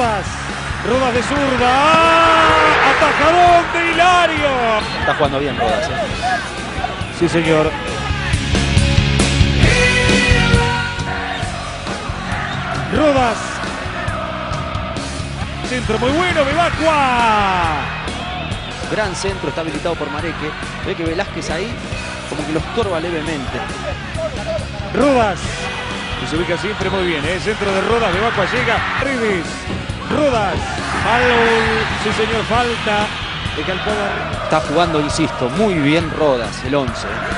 Rodas de zurda. ¡Ah! Atajadón de Hilario. Está jugando bien Rodas, Sí, señor. Rodas. Centro muy bueno, Bebacua. Gran centro, está habilitado por Mareque. Ve que Velázquez ahí como que lo estorba levemente. Rodas. Y se ubica siempre muy bien, Centro de Rodas, Bebacua llega. Rivis. Rodas. Sí, señor, falta de Calpada. Está jugando, insisto, muy bien Rodas, el 11.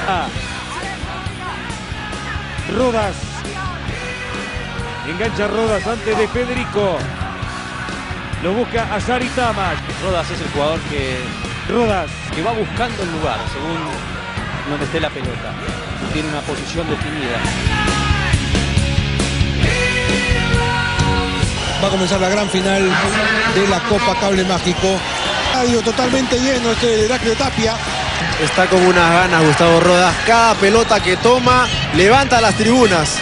Rodas. Engancha Rodas antes de Federico. Lo busca a Saritama. Rodas es el jugador que va buscando el lugar según donde esté la pelota. Tiene una posición definida. Va a comenzar la gran final de la Copa Cable Mágico. Estadio totalmente lleno, de Heraclio Tapia. Está con unas ganas Gustavo Rodas. Cada pelota que toma levanta las tribunas.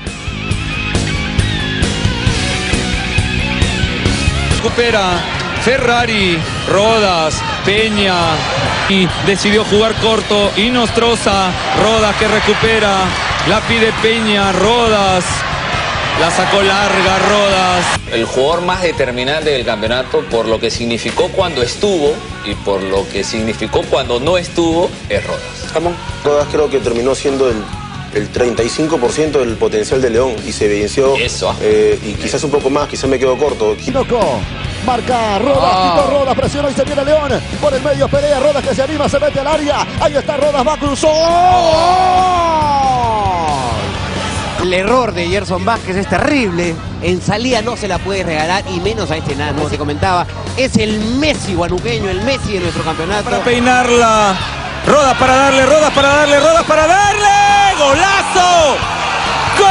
Recupera Ferrari, Rodas, Peña y decidió jugar corto y Nostroza. Rodas que recupera, la pide Peña, Rodas, la sacó larga Rodas. El jugador más determinante del campeonato por lo que significó cuando estuvo y por lo que significó cuando no estuvo es Rodas. Rodas creo que terminó siendo el 35% del potencial de León y se evidenció. Eso. Y quizás un poco más, quizás me quedo corto. Tinoco, marca Rodas, quitó Rodas, presiona y se viene León. Por el medio Perea, Rodas que se anima, se mete al área. Ahí está Rodas, va, cruzó. El error de Gerson Vázquez es terrible. En salida no se la puede regalar y menos a este nano. Se comentaba, es el Messi guanuqueño, el Messi de nuestro campeonato. Para peinarla. Rodas para darle, Rodas para darle, Rodas para darle. ¡Golazo! ¡Gol!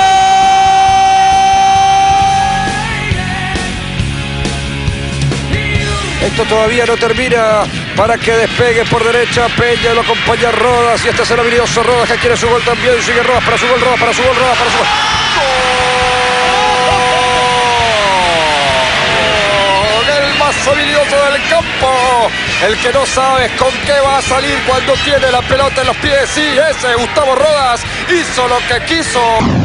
Esto todavía no termina para que despegue por derecha. Peña lo acompaña Rodas y este es el habilidoso Rodas que quiere su gol también. Sigue Rodas para su gol, Rodas para su gol, Rodas para su gol. ¡Gol! El más habilidoso del campo. El que no sabes con qué va a salir cuando tiene la pelota en los pies. Sí, ese Gustavo Rodas hizo lo que quiso.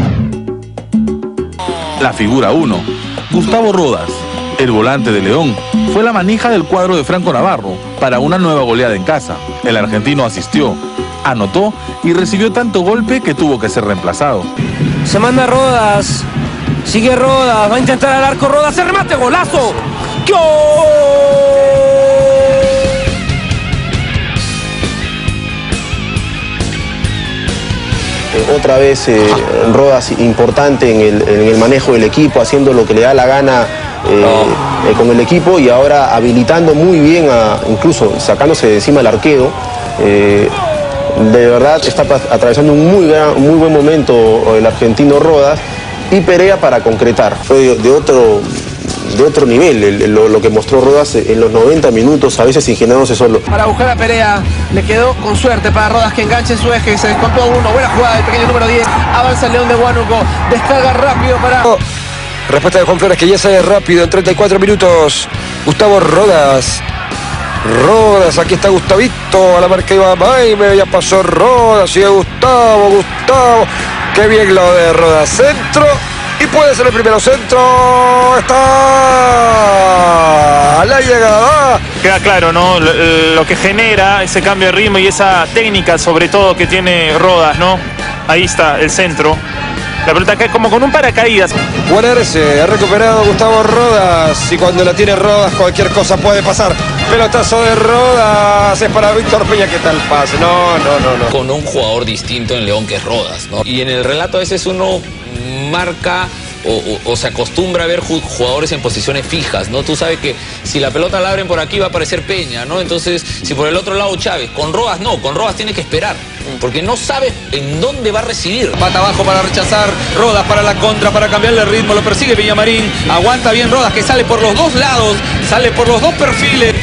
La figura 1, Gustavo Rodas, el volante de León, fue la manija del cuadro de Franco Navarro para una nueva goleada en casa. El argentino asistió, anotó y recibió tanto golpe que tuvo que ser reemplazado. Se manda Rodas, sigue Rodas, va a intentar al arco Rodas, ¡el remate, golazo! ¡Gol! Otra vez Rodas importante en el manejo del equipo, haciendo lo que le da la gana con el equipo y ahora habilitando muy bien, incluso sacándose de encima el arquero. De verdad está atravesando un muy buen momento el argentino Rodas y Perea para concretar. Fue de otro nivel lo que mostró Rodas en los 90 minutos, a veces ingenierándose solo. Para buscar a Perea, le quedó con suerte para Rodas que enganche su eje, se descontó uno, buena jugada del pequeño número 10, avanza el León de Huánuco, descarga rápido para... Respuesta de Juan Flores que ya sale rápido en 34 minutos. Gustavo Rodas. Rodas, aquí está Gustavito, a la marca iba Maime, ya pasó Rodas, sigue Gustavo. Qué bien lo de Rodas, centro. Y puede ser el primero centro. Está a la llegada. Queda claro, ¿no? Lo que genera ese cambio de ritmo y esa técnica, sobre todo, que tiene Rodas, ¿no? Ahí está el centro. La pelota cae como con un paracaídas. Guanerse, ha recuperado Gustavo Rodas. Y cuando la tiene Rodas, cualquier cosa puede pasar. Pelotazo de Rodas. Es para Víctor Peña. ¿Qué tal pase? No. Con un jugador distinto en León que es Rodas, ¿no? Y en el relato a veces uno marca o se acostumbra a ver jugadores en posiciones fijas, ¿no? Tú sabes que si la pelota la abren por aquí va a aparecer Peña, ¿no? Entonces, si por el otro lado Chávez, con Rodas no, con Rodas tiene que esperar, porque no sabe en dónde va a recibir. Pata abajo para rechazar, Rodas para la contra, para cambiarle el ritmo, lo persigue Villamarín, aguanta bien Rodas que sale por los dos lados, sale por los dos perfiles.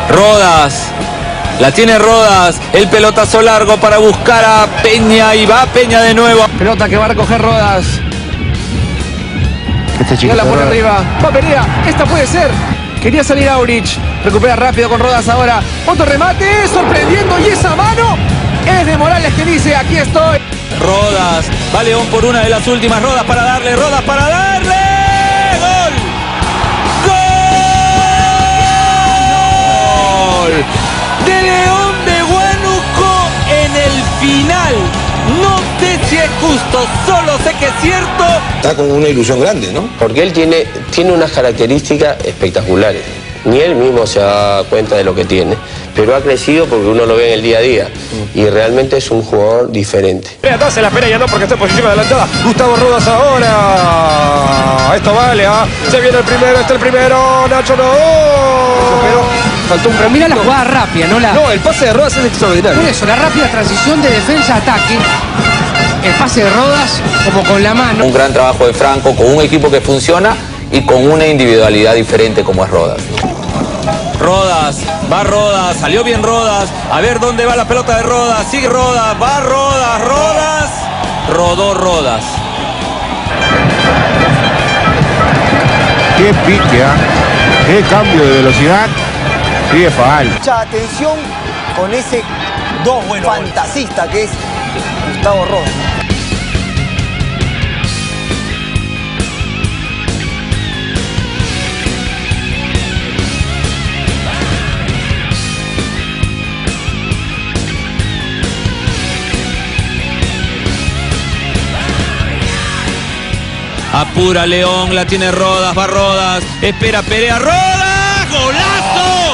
Rodas. La tiene Rodas, el pelotazo largo para buscar a Peña y va Peña de nuevo. Pelota que va a recoger Rodas. Ya la pone arriba. Va Perea. Esta puede ser. Quería salir Aurich. Recupera rápido con Rodas ahora. Otro remate. Sorprendiendo. Y esa mano es de Morales que dice: aquí estoy. Rodas. Va León por una de las últimas. Rodas para darle. Rodas para darle. ¡Gol! ¡Gol! De León de Huánuco en el final. No sé si es justo, solo sé que es cierto. Está con una ilusión grande, ¿no? Porque él tiene unas características espectaculares. Ni él mismo se da cuenta de lo que tiene. Pero ha crecido porque uno lo ve en el día a día. Y realmente es un jugador diferente. Atrás se la espera ya no porque está en posición adelantada. Gustavo Rodas ahora. Esto vale, ¿ah? Se viene el primero, está el primero. Nacho no. Faltó un pero mira la jugada rápida, ¿no? No, el pase de Rodas es extraordinario. Por eso, la rápida transición de defensa-ataque. El pase de Rodas como con la mano. Un gran trabajo de Franco con un equipo que funciona y con una individualidad diferente como es Rodas. Rodas, va Rodas, salió bien Rodas. A ver dónde va la pelota de Rodas. Sigue Rodas, va Rodas, Rodas. Rodó Rodas. Qué pique, qué cambio de velocidad. Sí, es faal. Mucha atención con ese fantasista que es Gustavo Rodas. Apura León, la tiene Rodas, va Rodas, espera Perea, Rodas, ¡golazo!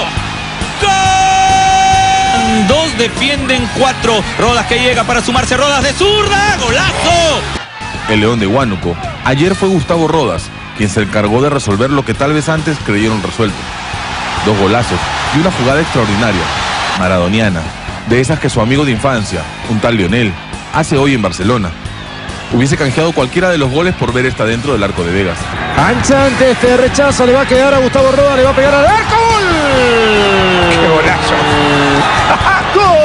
¡Gol! 2 defienden 4, Rodas que llega para sumarse, Rodas de zurda, ¡golazo! El León de Huánuco. Ayer fue Gustavo Rodas quien se encargó de resolver lo que tal vez antes creyeron resuelto. 2 golazos y una jugada extraordinaria, maradoniana, de esas que su amigo de infancia, un tal Lionel, hace hoy en Barcelona. Hubiese canjeado cualquiera de los goles por ver esta dentro del arco de Vegas. Anchante, este rechazo le va a quedar a Gustavo Rodas, le va a pegar al arco. ¡Gol! ¡Qué golazo! ¡Gol!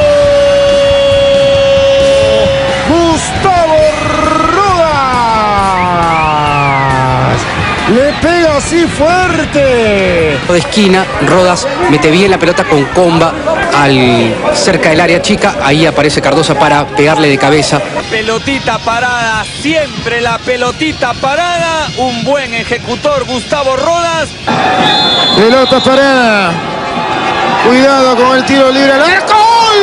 Gustavo Rodas. Le pega así fuerte. De esquina, Rodas mete bien la pelota con comba cerca del área chica. Ahí aparece Cardosa para pegarle de cabeza. Pelotita parada, siempre la pelotita parada. Un buen ejecutor, Gustavo Rodas. Pelota parada. Cuidado con el tiro libre al arco.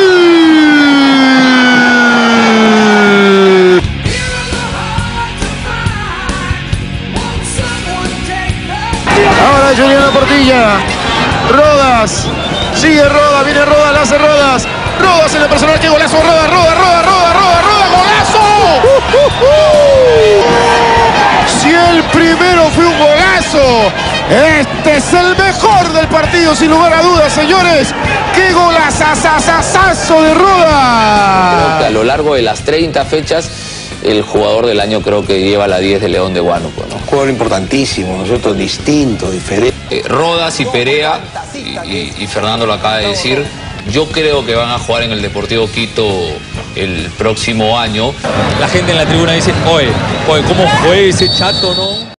Ahora Juliano Portilla. Rodas. Sigue Rodas, viene Rodas, la hace Rodas. Rodas en el personal, que golazo. Rodas, Rodas, Rodas, Rodas, Rodas, Rodas, golazo. Si el primero fue un golazo, este es el mejor del partido, sin lugar a dudas, señores. ¡Qué golazazazazo de Rodas! Creo que a lo largo de las 30 fechas, el jugador del año creo que lleva la 10 de León de Huánuco, ¿no? Un jugador importantísimo, ¿no es cierto? Distinto, diferente. Rodas y Perea, y Fernando lo acaba de decir, yo creo que van a jugar en el Deportivo Quito el próximo año. La gente en la tribuna dice, oye, ¿cómo fue ese chato, no?